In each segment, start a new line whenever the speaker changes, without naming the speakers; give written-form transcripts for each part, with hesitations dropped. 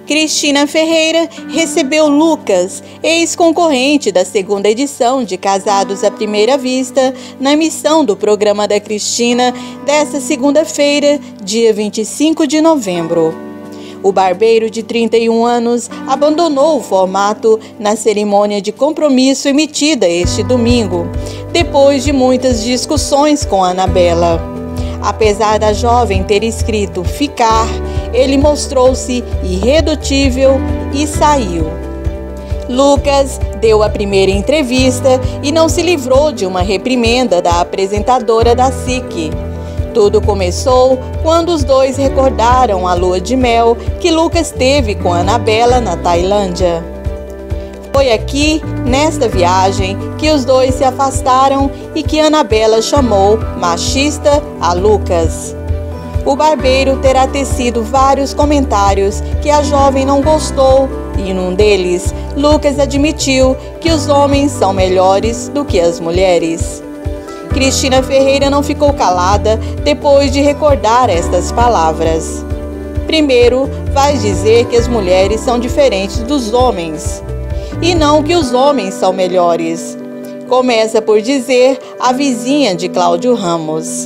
Cristina Ferreira recebeu Lucas, ex-concorrente da segunda edição de Casados à Primeira Vista, na emissão do programa da Cristina desta segunda-feira, dia 25 de novembro. O barbeiro de 31 anos abandonou o formato na cerimônia de compromisso emitida este domingo, depois de muitas discussões com Anabela. Apesar da jovem ter escrito ficar, ele mostrou-se irredutível e saiu. Lucas deu a primeira entrevista e não se livrou de uma reprimenda da apresentadora da SIC. Tudo começou quando os dois recordaram a lua de mel que Lucas teve com Anabela na Tailândia. Foi aqui, nesta viagem, que os dois se afastaram e que Anabela chamou machista a Lucas. O barbeiro terá tecido vários comentários que a jovem não gostou e, num deles, Lucas admitiu que os homens são melhores do que as mulheres. Cristina Ferreira não ficou calada depois de recordar estas palavras. Primeiro, vai dizer que as mulheres são diferentes dos homens, e não que os homens são melhores. Começa por dizer a vizinha de Cláudio Ramos.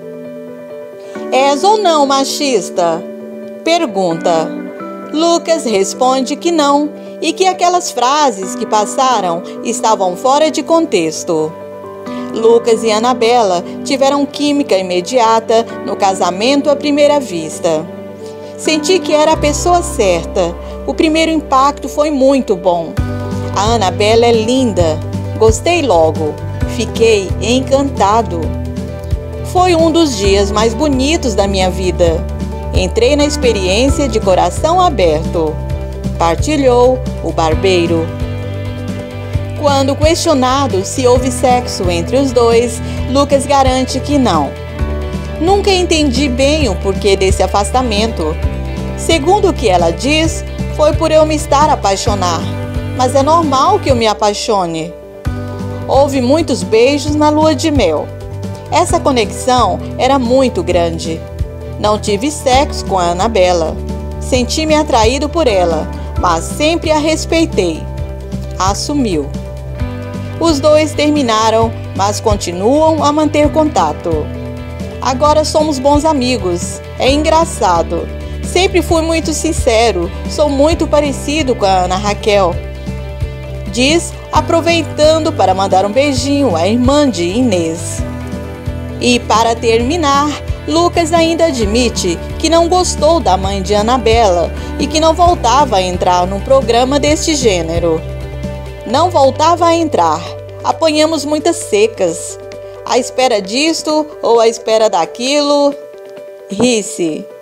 És ou não machista? Pergunta. Lucas responde que não e que aquelas frases que passaram estavam fora de contexto. Lucas e Anabela tiveram química imediata no casamento à primeira vista. Senti que era a pessoa certa. O primeiro impacto foi muito bom. A Anabela é linda. Gostei logo. Fiquei encantado. Foi um dos dias mais bonitos da minha vida. Entrei na experiência de coração aberto. Partilhou o barbeiro. Quando questionado se houve sexo entre os dois, Lucas garante que não. Nunca entendi bem o porquê desse afastamento. Segundo o que ela diz, foi por eu me estar a apaixonar. Mas é normal que eu me apaixone. Houve muitos beijos na lua de mel. Essa conexão era muito grande. Não tive sexo com a Anabela. Senti-me atraído por ela, mas sempre a respeitei. Assumiu. Os dois terminaram, mas continuam a manter contato. Agora somos bons amigos. É engraçado. Sempre fui muito sincero. Sou muito parecido com a Ana Raquel. Diz, aproveitando para mandar um beijinho à irmã de Inês. E para terminar, Lucas ainda admite que não gostou da mãe de Anabela e que não voltava a entrar num programa deste gênero. Não voltava a entrar. Apanhamos muitas secas. À espera disto ou à espera daquilo. Ri-se.